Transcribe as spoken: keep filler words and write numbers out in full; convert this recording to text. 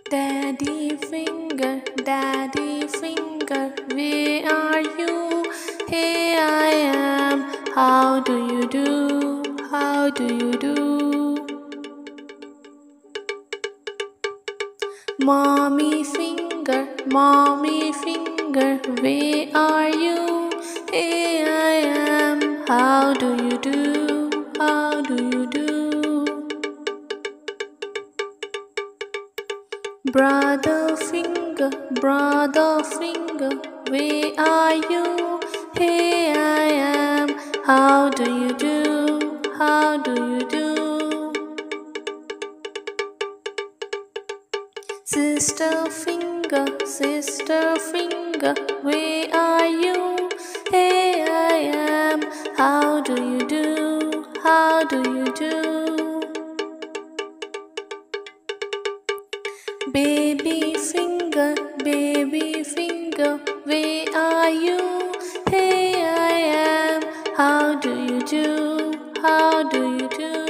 Daddy finger, daddy finger, where are you? Here I am, how do you do? How do you do? Mommy finger, mommy finger, where are you? Here I am, how do you do? How do you do? Brother finger, brother finger, where are you? Here I am, how do you do? How do you do? Sister finger, sister finger, where are you? Here I am, how do you do? How do you do? Baby finger, baby finger, where are you? Here I am, how do you do? How do you do?